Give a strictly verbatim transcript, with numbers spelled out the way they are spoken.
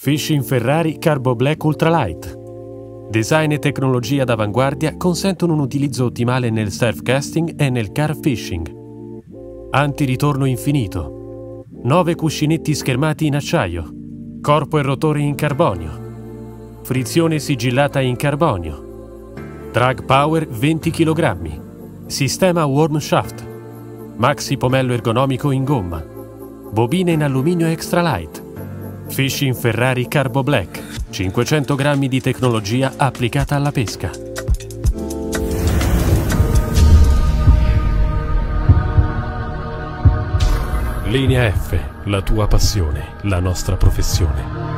Fishing Ferrari Carbo Black Ultralight. Design e tecnologia d'avanguardia consentono un utilizzo ottimale nel surfcasting e nel car fishing. Antiritorno infinito. nove cuscinetti schermati in acciaio. Corpo e rotore in carbonio. Frizione sigillata in carbonio. Drag power venti chilogrammi. Sistema worm shaft. Maxi pomello ergonomico in gomma. Bobine in alluminio extra light. Fishing Ferrari Carbo Black. cinquecento grammi di tecnologia applicata alla pesca. Linea F, la tua passione, la nostra professione.